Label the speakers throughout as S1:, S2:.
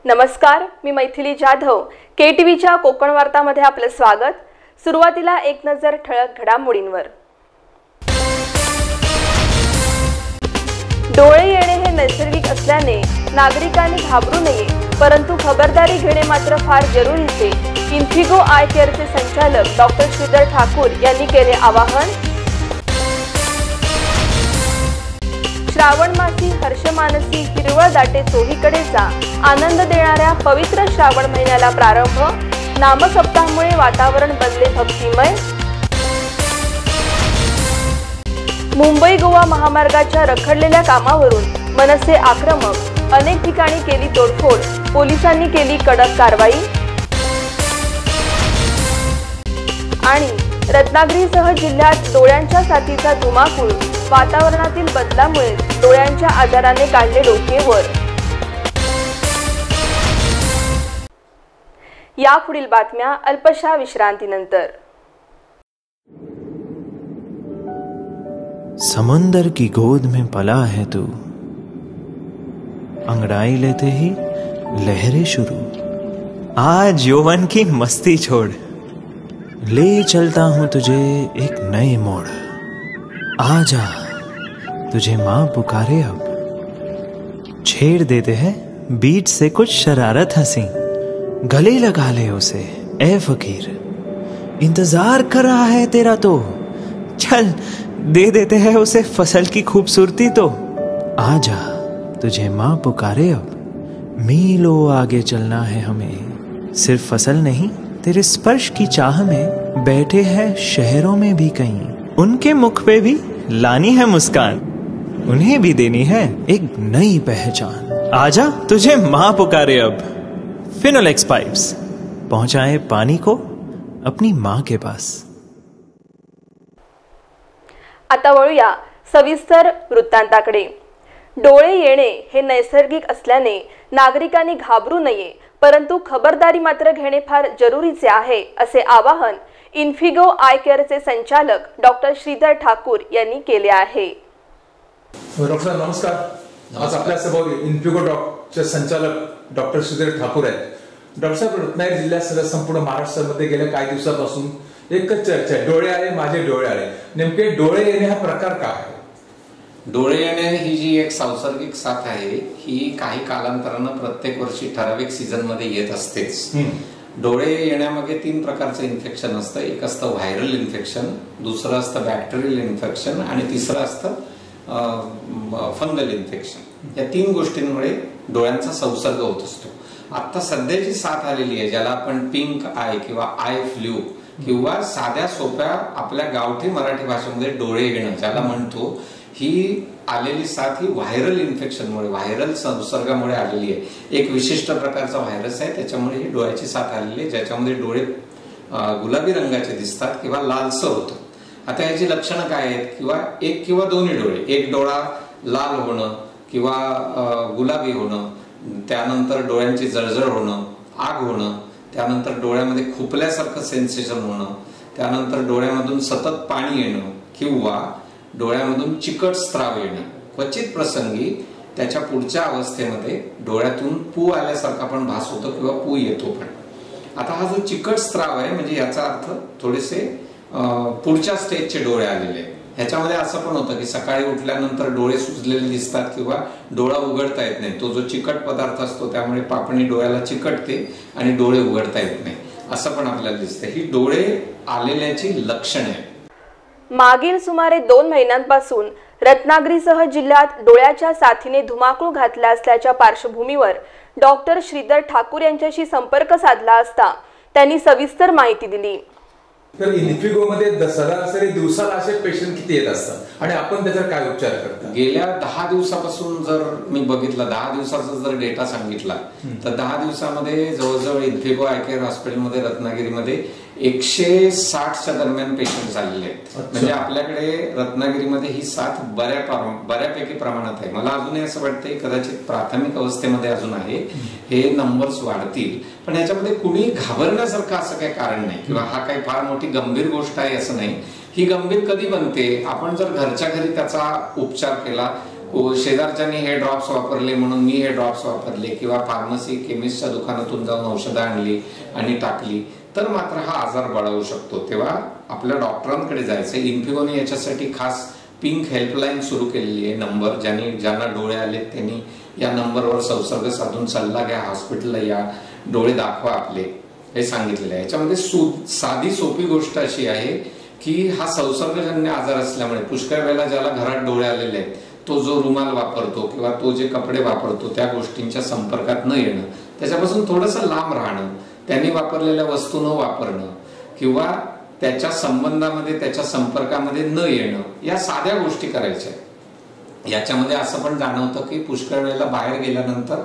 S1: नमस्कार, मी मैथिली जाधव. KTVच्या कोकण वार्तामध्ये आपले स्वागत. सुरुवातीला एक नजर ठळक घडामोडींवर. डोळे येणे हे नैसर्गिक असल्याने नागरिकांनी घाबरू नये, परंतु खबरदारी घेणे मात्र फार जरुरीचे. इन्फिगो आय केअरचे संचालक डॉक्टर श्रीधर ठाकूर यांनी केले आवाहन. श्रावण मासी हर्षमानसी हिरवळ दाटे चोहीकडे जा, आनंद देणाऱ्या पवित्र श्रावण महिन्याला प्रारंभ. नामसप्ताहामुळे वातावरण बनले भक्तिमय. मुंबई गोवा महामार्गाच्या रखडलेल्या कामावरून मनसे आक्रमक, अनेक ठिकाणी केली तोडफोड, पोलिसांनी केली कडक कारवाई. आणि रत्नागिरीसह जिल्ह्यात डोळ्यांच्या साथीचा धुमाकूळ, वातावरणातील बदलामुळे डोळ्यांच्या आजाराने काढले डोके वर. यापुढील बातम्या अल्पशा विश्रांतीनंतर.
S2: समंदर की गोद में पला है तू, अंगड़ाई लेते ही लहरें शुरू. आज यौवन की मस्ती छोड़, ले चलता हूं तुझे एक नए मोड़. आजा तुझे माँ पुकारे अब, छेड़ देते हैं बीच से कुछ शरारत हंसी. गले लगा ले उसे ए फकीर, इंतजार कर रहा है तेरा तो. चल दे देते हैं उसे फसल की खूबसूरती तो. आजा तुझे माँ पुकारे अब, मीलों आगे चलना है हमें. सिर्फ फसल नहीं, तेरे स्पर्श की चाह में बैठे हैं शहरों में भी कहीं. उनके मुख पे भी लानी है मुस्कान, उन्हें भी देनी है एक नई पहचान. आजा तुझे माँ पुकारे अब. फिनोलेक्स पाइप्स पहुंचाए पानी को अपनी माँ के पास.
S1: आता वळूया सविस्तर वृत्तांताकडे. डोळे येणे हे नैसर्गिक असल्याने नागरिकांनी घाबरू नये, परंतु खबरदारी मात्र घेणे फार जरुरीचे आहे, असे आवाहन इन्फिगो आय केअरचे संचालक डॉक्टर श्रीधर ठाकूर यांनी केले आहे.
S3: डॉक्टर नमस्कार. आज आपल्यासमोर इन्फिगो चे संचालक डॉक्टर श्रीधर ठाकूर आहेत. डॉक्टर साहेब, रत्नागिरी जिल्ह्यासह संपूर्ण महाराष्ट्रामध्ये गेल्या काही दिवसापासून एकच चर्चा आहे, डोळे आले माझे डोळे आले. नेमके डोळे येणे हा प्रकार काय आहे?
S4: डोळे येणे ही जी एक सांसर्गिक साथ आहे, ही काही कालांतरानं प्रत्येक वर्षी ठराविक सीझन मध्ये येत असतेच. डोळे येण्यामागे 3 प्रकारचं इन्फेक्शन असतं. एक असतं व्हायरल इन्फेक्शन, दुसरं असतं बॅक्टेरियल इन्फेक्शन आणि तिसरं असतं फंगल इन्फेक्शन. या 3 गोष्टींमुळे डोळ्यांचा संसर्ग होत असतो. आता सध्याची साथ आलेली आहे, ज्याला आपण पिंक आय किंवा आय फ्लू किंवा साध्या सोप्या आपल्या गावठी मराठी भाषेमध्ये डोळे येणं ज्याला म्हणतो, ही आलेली साथ ही व्हायरल इन्फेक्शनमुळे, व्हायरल संसर्गामुळे आलेली आहे. एक विशिष्ट प्रकारचा व्हायरस आहे, त्याच्यामुळे ही डोळ्याची साथ आलेली आहे, ज्याच्यामध्ये डोळे गुलाबी रंगाचे दिसतात किंवा लालसर होतं. आता याची लक्षणं काय आहेत? किंवा एक किंवा दोन्ही डोळे, एक डोळा लाल होणं किंवा गुलाबी होणं, त्यानंतर डोळ्यांची जळजळ होणं, आग होणं, त्यानंतर डोळ्यामध्ये खुपल्यासारखं सेन्सेशन होणं, त्यानंतर डोळ्यामधून सतत पाणी येणं किंवा डोळ्यामधून चिकट स्त्राव येणं. क्वचित प्रसंगी त्याच्या पुढच्या अवस्थेमध्ये डोळ्यातून पू आल्यासारखा पण भास होतो किंवा पू येतो पण. आता हा जो चिकट स्त्राव आहे, म्हणजे याचा अर्थ थोडेसे पुढच्या स्टेजचे डोळे आलेले. ह्याच्यामध्ये असं पण होतं की सकाळी उठल्यानंतर डोळे सुजलेले दिसतात किंवा डोळा उघडता येत नाही. तो जो चिकट पदार्थ असतो त्यामुळे पापणी डोळ्याला चिकटते आणि डोळे उघडता येत नाही, असं पण आपल्याला दिसते. ही डोळे आलेल्याची लक्षणे आहेत.
S1: मागील सुमारे 2 महिन्यांपासून रत्नागिरीसह जिल्ह्यात डोळ्याच्या साथीने धुमाकूळ घातला असल्याच्या पार्श्वभूमीवर डॉक्टर श्रीधर ठाकूर यांच्याशी संपर्क साधला असता त्यांनी सविस्तर माहिती दिली.
S3: तर इन्फिगो मध्ये सरासरी दिवसाला असे पेशंट किती येत असतात आणि आपण त्याचा काय उपचार करता?
S4: गेल्या 10 दिवसापासून जर मी बघितलं, 10 दिवसाचा जर डेटा सांगितला तर 10 दिवसामध्ये जवळजवळ इन्फिगो आय केअर हॉस्पिटलमध्ये रत्नागिरीमध्ये 160च्या दरम्यान पेशंट झालेले आहेत. म्हणजे आपल्याकडे रत्नागिरीमध्ये ही साथ बऱ्यापैकी प्रमाणात आहे. मला अजूनही असं वाटतंय कदाचित प्राथमिक अवस्थेमध्ये अजून आहे, हे नंबर्स वाढतील. पण याच्यामध्ये कुणी घाबरण्यासारखं असं काही कारण नाही किंवा हा काही फार मोठी गंभीर गोष्ट आहे असं नाही. ही गंभीर कधी बनते? आपण जर घरच्या घरी त्याचा उपचार केला, शेजारच्यानी हे ड्रॉप्स वापरले म्हणून मी हे ड्रॉप्स वापरले किंवा फार्मसी केमिस्टच्या दुकानातून जाऊन औषधं आणली आणि टाकली तर मात्र हा आजार बळावू शकतो. तेव्हा आपल्या डॉक्टरांकडे जायचं. इन्फिगोने याच्यासाठी खास पिंक हेल्पलाईन सुरू केलेली आहे. नंबर ज्यांना डोळे आले त्यांनी या नंबरवर संसर्ग साधून सल्ला घ्या, हॉस्पिटलला या, डोळे दाखवा आपले, हे सांगितलेलं आहे. याच्यामध्ये साधी सोपी गोष्ट अशी आहे की हा संसर्गजन्य आजार असल्यामुळे पुष्कळ वेळेला ज्याला घरात डोळे आलेले आहेत तो जो रुमाल वापरतो किंवा तो जे कपडे वापरतो त्या गोष्टींच्या संपर्कात न येणं, त्याच्यापासून थोडंसं लांब राहणं, त्यांनी वापरलेल्या वस्तू न वापरणं किंवा त्याच्या संबंधामध्ये त्याच्या संपर्कामध्ये न येणं, या साध्या गोष्टी करायच्या. याच्यामध्ये असं पण जाणवतं की पुष्कळ वेळेला बाहेर गेल्यानंतर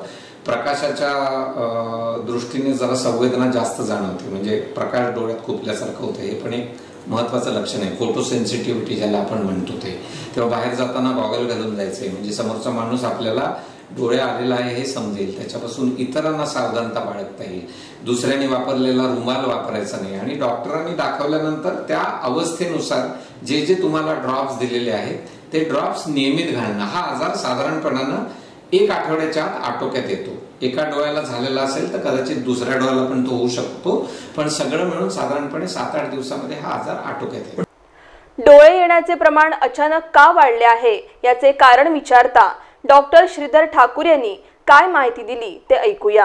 S4: प्रकाशाच्या दृष्टीने जरा संवेदना जास्त जाणवते, म्हणजे प्रकाश डोळ्यात खुपल्यासारखं होतं. हे पण एक महत्वाचं लक्षण आहे. फोटो सेन्सिटिव्हिटी ज्याला आपण म्हणतो ते. तेव्हा बाहेर जाताना गॉगल घालून जायचंय, म्हणजे समोरचा माणूस आपल्याला डोळे आलेला आहे हे समजेल, त्याच्यापासून इतरांना सावधानता बाळगता येईल. दुसऱ्याने वापरलेला रुमाल वापरायचा नाही. आणि डॉक्टरांनी दाखवल्यानंतर त्या अवस्थेनुसार जे जे तुम्हाला ड्रॉप्स दिलेले आहेत ते ड्रॉप्स नियमित घालणं. हा आजार साधारणपणानं 1 आठवड्याच्या आत आटोक्यात येतो. एका डोळ्याला झालेला असेल तर कदाचित दुसऱ्या डोळ्याला पण तो होऊ शकतो, पण सगळं मिळून साधारणपणे 7-8 दिवसामध्ये हा आजार आटोक्यात येतो.
S1: डोळे येण्याचे प्रमाण अचानक का वाढले आहे याचे कारण विचारता डॉक्टर श्रीधर ठाकूर यांनी काय माहिती दिली ते ऐकूया.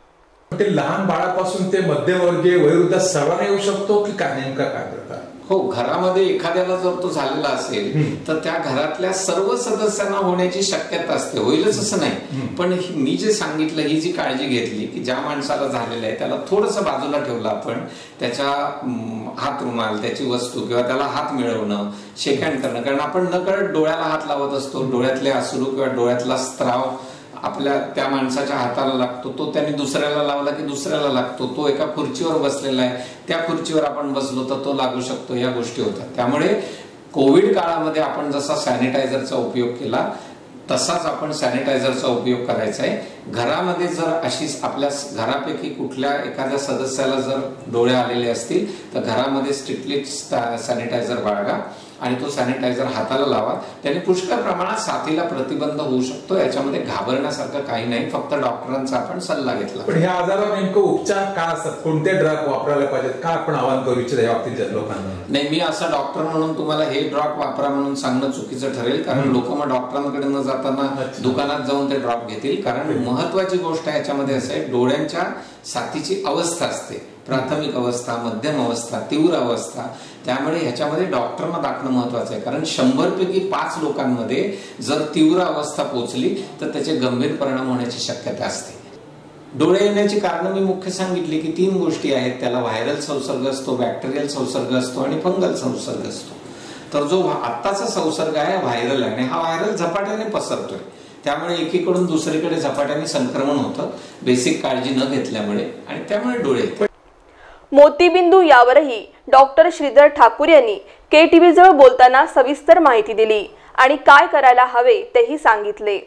S3: ते लहान बाळापासून ते मध्यमवर्गीय वयोवृद्ध सर्वांना येऊ शकतो की काय, नेमका काय करतात?
S4: हो, घरामध्ये एखाद्याला जर तो झालेला असेल तर त्या घरातल्या सर्व सदस्यांना होण्याची शक्यता असते. होईलच असं नाही, पण मी जे सांगितलं, ही जी काळजी घेतली की ज्या माणसाला झालेलं आहे त्याला थोडंसं बाजूला ठेवलं आपण, त्याच्या हात रुमाल, त्याची वस्तू किंवा त्याला हात मिळवणं, शेकहँड करणं, कारण आपण नकळत डोळ्याला हात लावत असतो. डोळ्यातले अश्रू किंवा डोळ्यातला स्त्राव आपल्या त्या माणसाच्या हाताला लागतो, तो त्याने दुसऱ्याला लावला की दुसऱ्याला लागतो. तो एका खुर्चीवर बसलेला आहे, त्या खुर्चीवर आपण बसलो तर तो लागू शकतो. या गोष्टी होतात. त्यामुळे कोविड काळामध्ये आपण जसा सॅनिटायझरचा उपयोग केला तसाच आपण सॅनिटायझरचा उपयोग करायचा आहे. घरामध्ये जर अशी आपल्या घरापैकी कुठल्या एखाद्या सदस्याला जर डोळे आलेले असतील तर घरामध्ये स्ट्रिक्टली सॅनिटायझर बाळगा आणि तो सॅनिटायझर हाताला लावा. त्याने पुष्कळ प्रमाणात साथीला प्रतिबंध होऊ शकतो. याच्यामध्ये घाबरण्यासारखं काही नाही, फक्त डॉक्टरांचा आपण सल्ला घेतला.
S3: पण ह्या आजारावर नेमकं उपचार काय असतात, कोणते ड्रग वापरायला पाहिजेत, का आपण आवाहन करू इच्छित या बाबतीत लोकांना?
S4: नाही, मी असा डॉक्टर म्हणून तुम्हाला हे ड्रॉप वापरा म्हणून सांगणं चुकीचं ठरेल, कारण लोक मग डॉक्टरांकडे न जाताना दुकानात जाऊन ते ड्रॉप घेतील. कारण महत्वाची गोष्ट याच्यामध्ये असं आहे, डोळ्यांच्या साथीची अवस्था असते, प्राथमिक अवस्था, मध्यम अवस्था, तीव्र अवस्था. त्यामुळे ह्याच्यामध्ये डॉक्टरना दाखवणं महत्वाचं आहे, कारण 100 पैकी 5 लोकांमध्ये जर तीव्र अवस्था पोहोचली तर त्याचे गंभीर परिणाम होण्याची शक्यता असते. डोळे येण्याची कारण मी मुख्य सांगितली की 3 गोष्टी आहेत. त्याला व्हायरल संसर्ग असतो, बॅक्टेरियल संसर्ग असतो आणि फंगल संसर्ग असतो. तर जो आत्ताचा संसर्ग आहे व्हायरल आहे आणि हा व्हायरल झपाट्याने पसरतोय. त्यामुळे एकीकडून दुसरीकडे झपाट्याने संक्रमण होतं बेसिक काळजी न घेतल्यामुळे, आणि त्यामुळे डोळे.
S1: मोतीबिंदू यावरही डॉक्टर श्रीधर ठाकूर यांनी KTV जवळ बोलताना सविस्तर माहिती दिली आणि काय करायला हवे तेही सांगितले.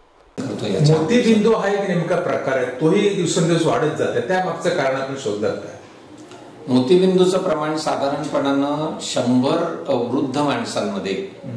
S3: मोतीबिंदू हा एक नेमका प्रकार आहे, तोही दिवसेंदिवस वाढत जाते. त्या मागचं कारण आपण शोधलं काय?
S4: मोतीबिंदूचं प्रमाण साधारणपणानं 100 वृद्ध माणसांमध्ये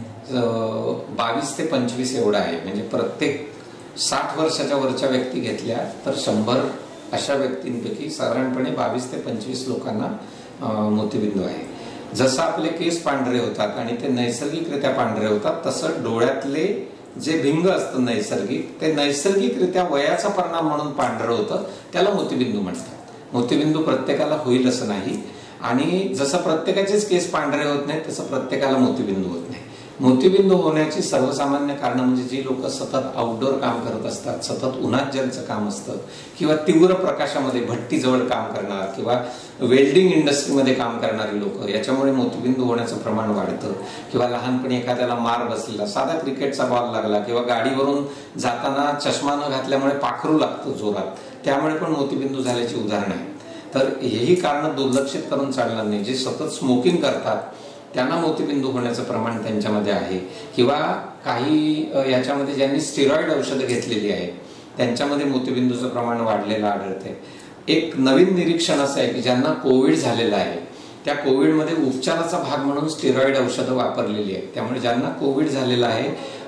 S4: 22 ते 25 एवढं आहे. म्हणजे प्रत्येक 60 वर्षाच्या वरच्या व्यक्ती घेतल्या तर 100 अशा व्यक्तींपैकी साधारणपणे 22 ते 25 लोकांना मोतीबिंदू आहे. जसं आपले केस पांढरे होतात आणि ते नैसर्गिकरित्या पांढरे होतात, तसं डोळ्यातले जे भिंग असतं नैसर्गिक, ते नैसर्गिकरित्या वयाचा परिणाम म्हणून पांढरं होतं, त्याला मोतीबिंदू म्हणतात. मोतीबिंदू प्रत्येकाला होईल असं नाही, आणि जसं प्रत्येकाचेच केस पांढरे होत नाही तसं प्रत्येकाला मोतीबिंदू होत नाही. मोतीबिंदू होण्याची सर्वसामान्य कारण म्हणजे जी लोक सतत आउटडोर काम करत असतात, सतत उन्हात ज्यांचं काम असतं किंवा तीव्र प्रकाशामध्ये भट्टीजवळ काम करणार किंवा वेल्डिंग इंडस्ट्रीमध्ये काम करणारी लोक, याच्यामुळे मोतीबिंदू होण्याचं प्रमाण वाढतं. किंवा लहानपणी एखाद्याला मार बसलेला, साधा क्रिकेटचा बॉल लागला किंवा गाडीवरून जाताना चष्मा न घातल्यामुळे पाखरू लागतं जोरात, त्यामुळे पण मोतीबिंदू झाल्याची उदाहरणं आहेत. तर हेही कारण दुर्लक्षित करून चालणार नाही. जे सतत स्मोकिंग करतात त्यांना मोतीबिंदू होण्याचं प्रमाण त्यांच्यामध्ये आहे, किंवा काही याच्यामध्ये ज्यांनी स्टेरॉइड औषधं घेतलेली आहेत त्यांच्यामध्ये मोतीबिंदूचं प्रमाण वाढलेलं आढळते. एक नवीन निरीक्षण असं आहे की ज्यांना कोविड झालेला आहे त्या कोविडमध्ये उपचाराचा भाग म्हणून स्टेरॉइड औषधं वापरलेली आहेत. त्यामुळे ज्यांना कोविड झालेला आहे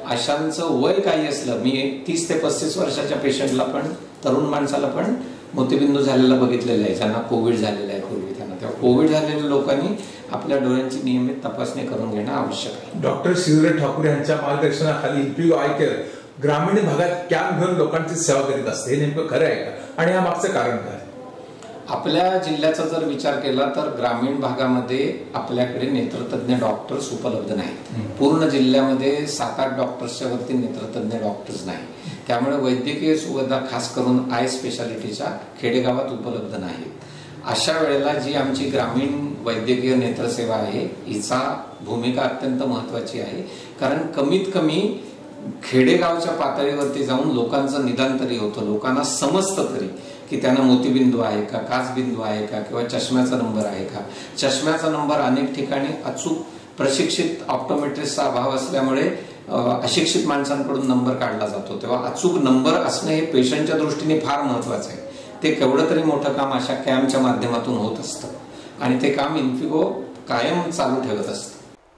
S4: अशांचं वय काही असलं, मी 30 ते 35 वर्षाच्या पेशंटला पण, तरुण माणसाला पण मोतीबिंदू झालेला बघितलेला आहे, ज्यांना कोविड झालेला आहे पूर्वी त्यांना. तेव्हा कोविड झालेल्या लोकांनी आपल्या डोळ्यांची नियमित तपासणी करून घेणं आवश्यक आहे.
S3: डॉक्टर श्रीधर ठाकूर यांच्या मार्गदर्शनाखाली इन्फिगो आय केअर ग्रामीण भागात कॅम्प घेऊन लोकांची सेवा करीत असते. हे नेमकं खरं आहे का, आणि या मागचं कारण काय?
S4: आपल्या जिल्ह्याचा जर विचार केला तर ग्रामीण भागामध्ये आपल्याकडे नेत्रतज्ञ डॉक्टर्स उपलब्ध नाहीत. पूर्ण जिल्ह्यामध्ये 7-8 डॉक्टर्सच्या वरती नेत्रतज्ञ डॉक्टर्स नाही. त्यामुळे वैद्यकीय सुविधा खास करून आय स्पेशालिटीच्या खेडेगावात उपलब्ध नाहीत. अशा वेळेला जी आमची ग्रामीण वैद्यकीय नेत्रसेवा आहे हिचा भूमिका अत्यंत महत्वाची आहे. कारण कमीत कमी खेडेगावच्या पातळीवरती जाऊन लोकांचं निदान तरी होतं, लोकांना समजतं तरी की त्यांना मोतीबिंदू आहे का, काचबिंदू आहे का, किंवा चष्म्याचा नंबर आहे का. चष्म्याचा नंबर अनेक ठिकाणी अचूक प्रशिक्षित ऑप्टोमेट्रिस्टचा अभाव असल्यामुळे अशिक्षित माणसांकडून नंबर काढला जातो. तेव्हा अचूक नंबर असणे हे पेशंटच्या दृष्टीने फार महत्वाचं आहे. ते केवढं तरी मोठं काम अशा कॅम्पच्या माध्यमातून होत असतं आणि ते काम इन्फिगो कायम चालू ठेवत असतं.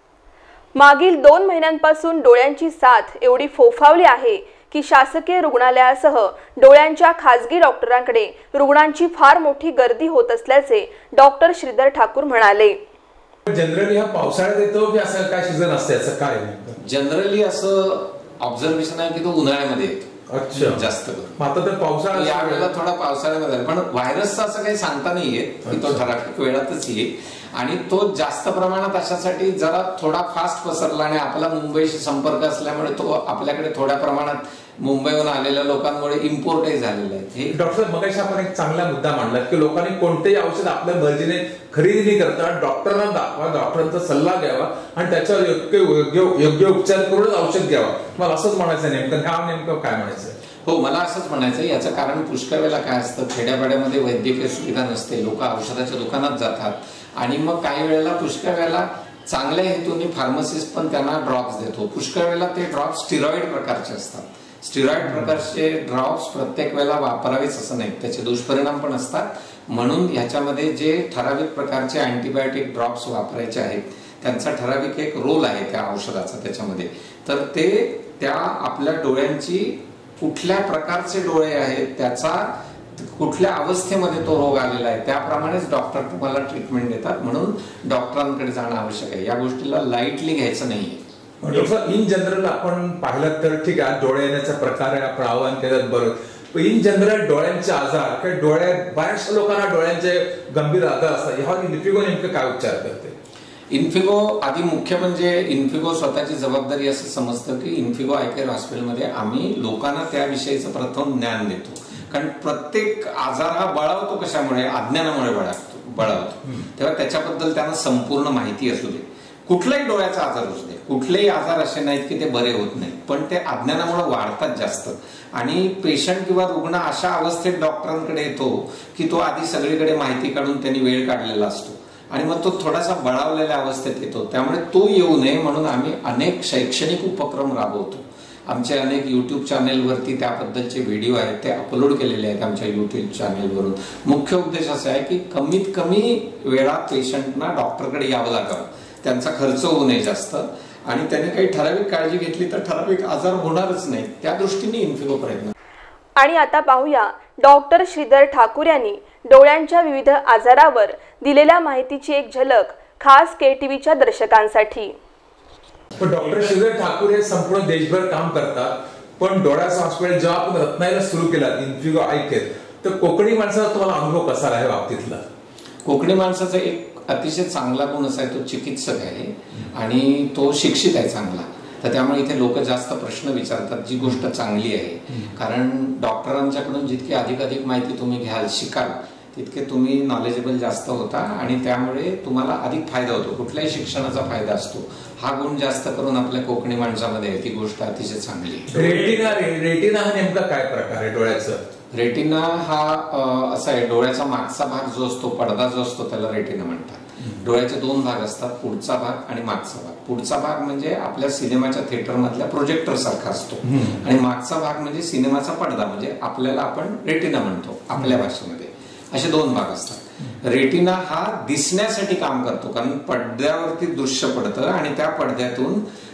S1: मागील 2 महिन्यांपासून डोळ्यांची साथ एवढी फोफावली आहे की शासकीय रुग्णालयासह डोळ्यांच्या खासगी डॉक्टरांकडे रुग्णांची फार मोठी गर्दी होत असल्याचे डॉक्टर श्रीधर ठाकूर म्हणाले.
S3: जनरली हा पावसाळ्यात येतो की असं काय सीझन असते, असं काय?
S4: जनरली असं ऑब्झर्वेशन आहे की तो उन्हाळ्यामध्ये येतो.
S3: अच्छा,
S4: जास्त करून
S3: आता तर पावसाळा
S4: यावेळेला थोडा पावसाळ्यामध्ये, पण व्हायरसचा असं काही सांगता नाही येत की तो ठराविक वेळातच येईल. आणि तो जास्त प्रमाणात अशासाठी जरा थोडा फास्ट पसरला आणि आपला मुंबईशी संपर्क असल्यामुळे तो आपल्याकडे थोड्या प्रमाणात मुंबईहून आलेल्या लोकांमुळे इम्पोर्टही झालेलं आहे. हे
S3: डॉक्टर मगाशी आपण एक चांगला मुद्दा मांडला की लोकांनी कोणतेही औषध आपल्या मर्जीने खरेदी नाही करता, डॉक्टरांना दाखवा, डॉक्टरांचा सल्ला घ्यावा आणि त्याच्यावर योग्य उपचार करूनच औषध घ्यावा. मला असंच म्हणायचं नेमकं, हा नेमकं काय म्हणायचं?
S4: हो, मला असंच म्हणायचं. याचं कारण पुष्कळ वेळेला काय असतं, खेड्यापाड्यामध्ये वैद्यकीय सुविधा नसते, लोक औषधाच्या दुकानात जातात आणि मग काही वेळेला पुष्कळ वेळेला चांगल्या हेतूने फार्मसिस्ट पण त्यांना ड्रॉप्स देतो. पुष्कळ वेळेला ते ड्रॉप्स स्टिरॉइड प्रकारचे असतात. स्टिरॉइड प्रकारचे ड्रॉप्स प्रत्येक वेळेला वापरावेच असं नाही, त्याचे दुष्परिणाम पण असतात. म्हणून ह्याच्यामध्ये जे ठराविक प्रकारचे अँटीबायोटिक ड्रॉप्स वापरायचे आहेत त्यांचा ठराविक एक रोल आहे त्या औषधाचा त्याच्यामध्ये. तर ते त्या आपल्या डोळ्यांची कुठल्या प्रकारचे डोळे आहेत, त्याचा कुठल्या अवस्थेमध्ये तो रोग आलेला आहे त्याप्रमाणेच डॉक्टर तुम्हाला ट्रीटमेंट देतात. म्हणून डॉक्टरांकडे जाणं आवश्यक आहे. या गोष्टीला लाईटली घ्यायचं नाहीये.
S3: इन जनरल आपण पाहिलं तर ठीक आहे, डोळे येण्याचा प्रकार आहे, आपण आव्हान केलं बरोबर. इन जनरल डोळ्यांचे आजार किंवा डोळ्यात बऱ्याचशा लोकांना डोळ्यांचे गंभीर आजार असतात, ह्यावर इन्फिगो नेमकं काय उपचार करते?
S4: इन्फिगो आधी मुख्य म्हणजे इन्फिगो स्वतःची जबाबदारी असं समजतं की इन्फिगो आय केअर हॉस्पिटलमध्ये आम्ही लोकांना त्याविषयीचं प्रथम ज्ञान देतो. कारण प्रत्येक आजार हा बळावतो कशामुळे, अज्ञानामुळे बळावतो. तेव्हा त्याच्याबद्दल त्यांना संपूर्ण माहिती असू दे. कुठलाही डोळ्याचा आजार असू दे, कुठलेही आजार असे नाहीत की ते बरे होत नाहीत, पण ते अज्ञानामुळे वाढतात जास्त. आणि पेशंट किंवा रुग्ण अशा अवस्थेत डॉक्टरांकडे येतो की तो आधी सगळीकडे माहिती काढून त्यांनी वेळ काढलेला असतो आणि मग तो थोडासा बळावलेल्या अवस्थेत येतो. त्यामुळे तो येऊ नये म्हणून आम्ही अनेक शैक्षणिक उपक्रम राबवतो. आमचे अनेक युट्यूब चॅनेलवरती त्याबद्दलचे व्हिडिओ आहेत ते अपलोड केलेले आहेत आमच्या युट्यूब चॅनेलवरून. मुख्य उद्देश असा आहे की कमीत कमी वेळात पेशंटना डॉक्टरकडे यावं लागावं, त्यांचा खर्च होऊ नये जास्त, आणि त्यांनी काही ठराविक काळजी घेतली तर ठराविक आजार होणारच नाही. त्या दृष्टीने इन्फिगो प्रयत्न.
S1: आणि आता पाहूया डॉक्टर श्रीधर ठाकूर यांनी डोळ्यांच्या विविध आजारावर दिलेल्या माहितीची एक झलक खास KTVच्या दर्शकांसाठी.
S3: डॉक्टर श्रीधर ठाकूर हे संपूर्ण देशभर काम करतात, पण डोळ्याचं हॉस्पिटल जेव्हा आपण रत्नागिरीला सुरू केला इन्फिगो आय केअर, तर कोकणी माणसाचा तुम्हाला अनुभव कसा आहे बाबतीतला?
S4: कोकणी माणसाचा एक अतिशय चांगला गुण असा आहे, तो चिकित्सक आहे आणि तो शिक्षित आहे चांगला. तर त्यामुळे इथे लोक जास्त प्रश्न विचारतात, जी गोष्ट चांगली आहे. कारण डॉक्टरांच्याकडून जितकी अधिकाधिक माहिती तुम्ही घ्याल, शिकाल, तितके तुम्ही नॉलेजेबल जास्त होता आणि त्यामुळे तुम्हाला अधिक फायदा होतो. कुठल्याही शिक्षणाचा फायदा असतो. हा गुण जास्त करून आपल्या कोकणी माणसामध्ये आहे, ती गोष्ट अतिशय चांगली आहे.
S3: रेटिना हा नेमका काय प्रकार आहे डोळ्याचा?
S4: रेटिना हा असा आहे, डोळ्याचा मागचा भाग जो असतो, पडदा जो असतो, त्याला रेटिना म्हणतात. डोळ्याचे 2 भाग असतात, पुढचा भाग आणि मागचा भाग. पुढचा भाग म्हणजे आपल्या सिनेमाच्या थिएटर मधल्या प्रोजेक्टर सारखा असतो आणि मागचा भाग म्हणजे सिनेमाचा पडदा, म्हणजे आपल्याला आपण रेटिना म्हणतो आपल्या भाषेमध्ये. असे 2 भाग असतात. रेटिना हा दिसण्यासाठी काम करतो, कारण पडद्यावरती दृश्य पडतं आणि त्या पडद्यातून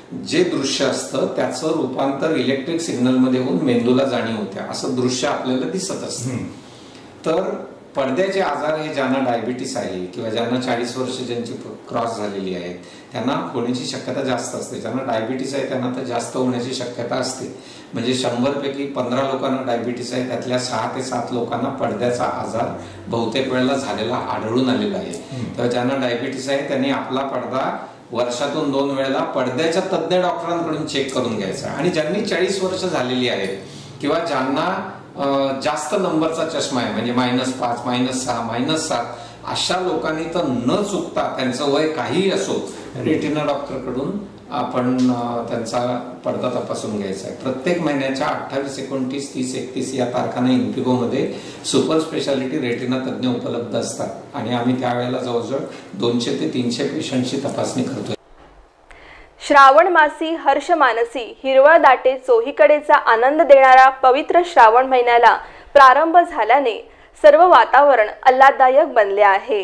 S4: जे दृश्य असतं त्याचं रूपांतर इलेक्ट्रिक सिग्नलमध्ये होऊन मेंदूला जाणीव होते, असं दृश्य आपल्याला दिसत असतं. तर पडद्याचे आजार हे ज्यांना डायबिटीस आहे किंवा ज्यांना 40 वर्ष ज्यांची क्रॉस झालेली आहे त्यांना होण्याची शक्यता जास्त असते. ज्यांना डायबिटीस आहे त्यांना तर जास्त होण्याची शक्यता असते. म्हणजे 100 पैकी 15 लोकांना डायबिटीस आहे, त्यातल्या 6 ते 7 लोकांना पडद्याचा आजार बहुतेक वेळेला झालेला आढळून आलेला आहे. तेव्हा ज्यांना डायबिटीस आहे त्यांनी आपला पडदा वर्षातून 2 वेळेला पडद्याच्या तज्ञ डॉक्टरांकडून चेक करून घ्यायचा. आणि ज्यांनी 40 वर्ष झालेली आहेत किंवा ज्यांना जास्त नंबरचा चष्मा आहे म्हणजे -5, -6, -7 अशा लोकांनी तर न चुकता त्यांचं वय काहीही असो रेटिना डॉक्टरकडून आपण त्यांचा पडदा तपासून घ्यायचा आहे. प्रत्येक महिन्याच्या 28, 29, 30, 31 या तारखांना इन्फिगो मध्ये सुपर स्पेशालिटी रेटिना तज्ञ उपलब्ध असतात आणि आम्ही त्यावेळेला जवळजवळ 200 ते 300 पेशंटची तपासणी करतोय.
S1: श्रावण मासी हर्ष मानसी हिरवळ दाटे चोहीकडेचा आनंद देणारा पवित्र श्रावण महिन्याला प्रारंभ झाल्याने सर्व वातावरण आल्हाददायक बनले आहे.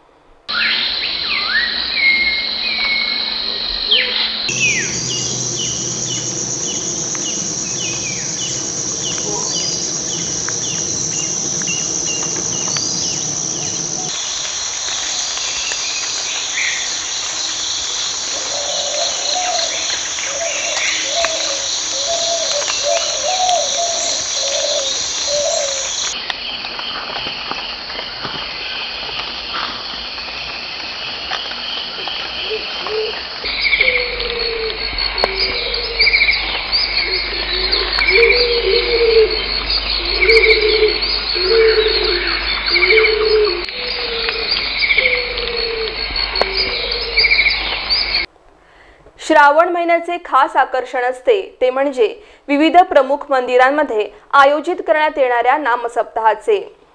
S1: श्रावण महिन्याचे खास आकर्षण असते ते म्हणजे विविध प्रमुख मंदिरांमध्ये आयोजित करण्यात येणाऱ्या नामसप्ताहाचे.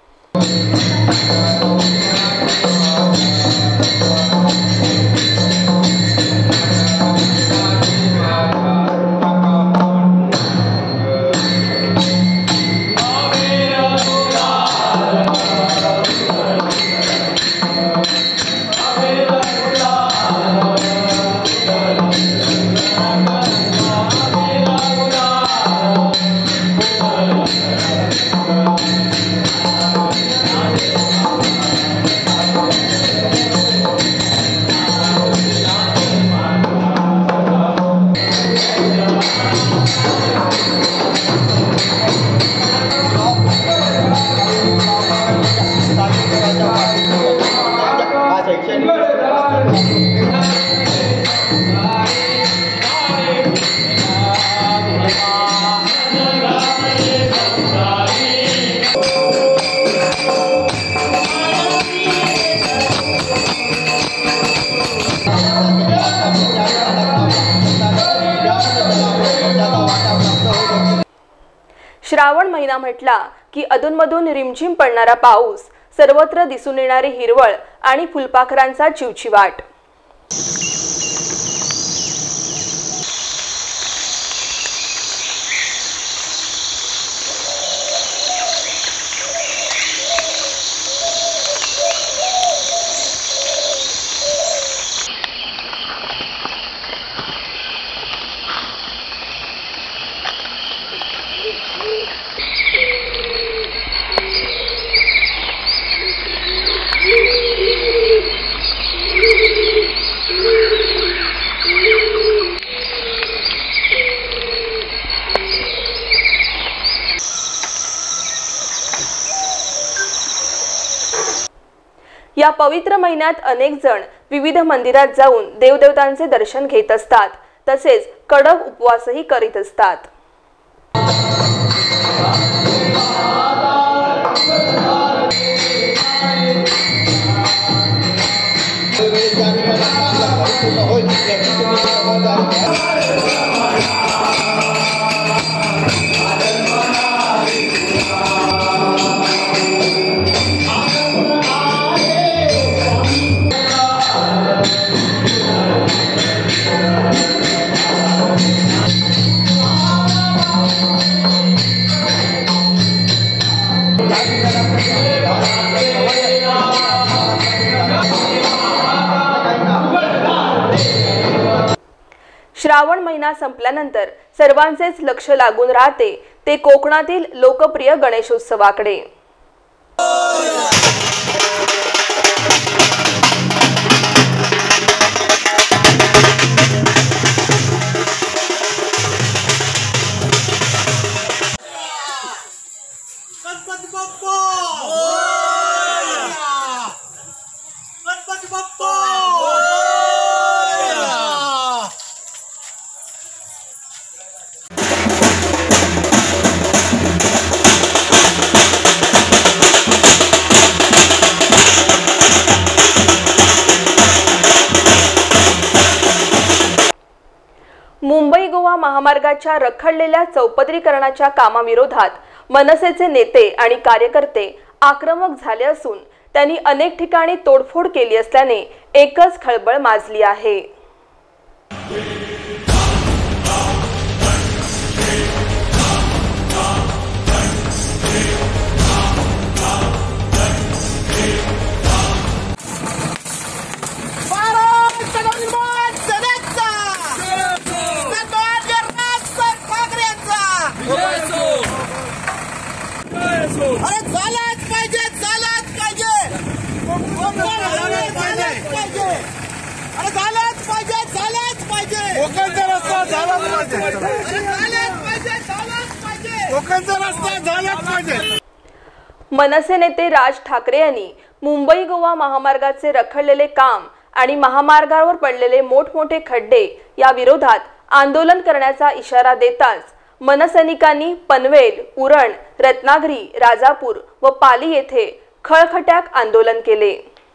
S1: श्रावण महिना म्हटला की अधूनमधून रिमझिम पडणारा पाऊस, सर्वत्र दिसून येणारी हिरवळ आणि फुलपाखरांचा चिवचिवाट. या पवित्र महिन्यात अनेक जण विविध मंदिरात जाऊन देवदेवतांचे दर्शन घेत असतात, तसेच कडक उपवासही करीत असतात. श्रावण महिना संपल्यानंतर सर्वांचेच लक्ष लागून राहते ते कोकणातील लोकप्रिय गणेशोत्सवाकडे। मुंबई गोवा महामार्गाच्या रखडलेल्या चौपदरीकरणाच्या कामाविरोधात मनसेचे नेते आणि कार्यकर्ते आक्रमक झाले असून त्यांनी अनेक ठिकाणी तोडफोड केली असल्याने एकच खळबळ माजली आहे। मनसे नेते राज ठाकरे यांनी मुंबई गोवा महामार्गाचे रखडलेले काम आणि महामार्गावर पडलेले मोठमोठे खड्डे या विरोधात आंदोलन करण्याचा इशारा देताच मनसैनिकांनी पनवेल, उरण, रत्नागिरी, राजापूर व पाली येथे खळखट्याक आंदोलन केले।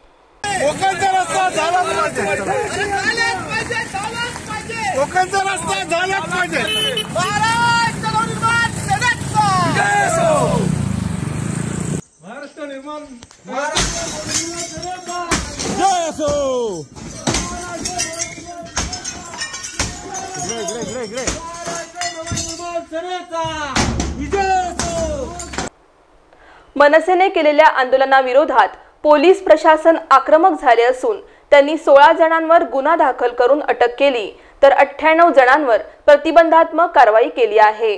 S1: मनसेने केलेल्या आंदोलनाविरोधात पोलीस प्रशासन आक्रमक झाले असून त्यांनी 16 जणांवर गुन्हा दाखल करून अटक केली तर 98 जणांवर प्रतिबंधात्मक कारवाई केली आहे।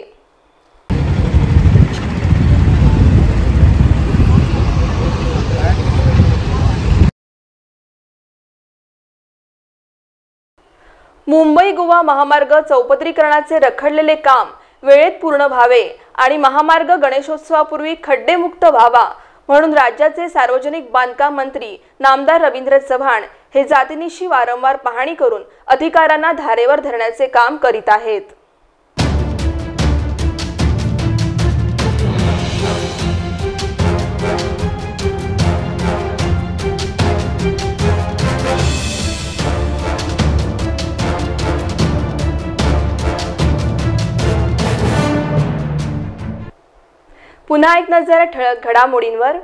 S1: मुंबई गोवा महामार्ग चौपदरीकरणाचे रखडलेले काम वेळेत पूर्ण व्हावे आणि महामार्ग गणेशोत्सवापूर्वी खड्डेमुक्त व्हावा म्हणून राज्याचे सार्वजनिक बांधकाम मंत्री नामदार रवींद्र चव्हाण हे जातीनिशी वारंवार पाहणी करून अधिकाऱ्यांना धारेवर धरण्याचे काम करीत आहेत। पुन्हा एक नजर ठळक घडामोडींवर।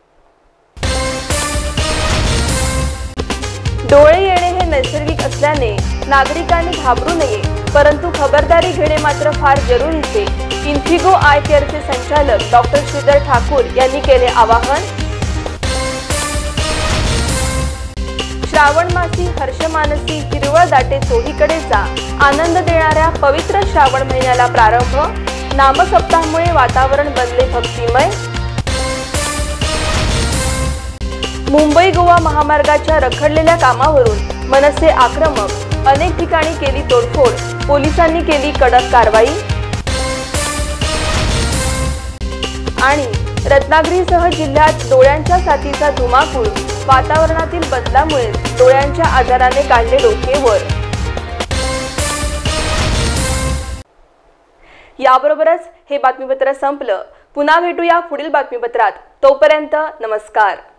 S1: डोळे येणे हे नैसर्गिक असल्याने नागरिकांनी घाबरू नये, परंतु खबरदारी घेणे मात्र फार जरुरीचे इन्फिगो आय केअरचे संचालक डॉक्टर श्रीधर ठाकूर यांनी केले आवाहन। श्रावण मासी हर्षमानसी हिरवळ दाटे चोहीकडे जा, आनंद देणाऱ्या पवित्र श्रावण महिन्याला प्रारंभ। नामसप्ताहामुळे वातावरण बनले भक्तिमय। मुंबई गोवा महामार्गाच्या रखडलेल्या कामावरून मनसे आक्रमक, अनेक ठिकाणी केली तोडफोड, पोलिसांनी केली कडक कारवाई। आणि रत्नागिरीसह जिल्ह्यात डोळ्यांच्या साथीचा धुमाकूळ, वातावरणातील बदलामुळे डोळ्यांच्या आजाराने काढले डोके वर। याबरोबरच हे बातमीपत्र संपलं। पुन्हा भेटूया पुढील बातमीपत्रात। तोपर्यंत नमस्कार।